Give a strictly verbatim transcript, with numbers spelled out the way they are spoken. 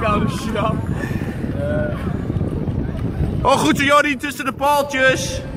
koude grap. Oh, goed zo, Jordi, tussen de paaltjes.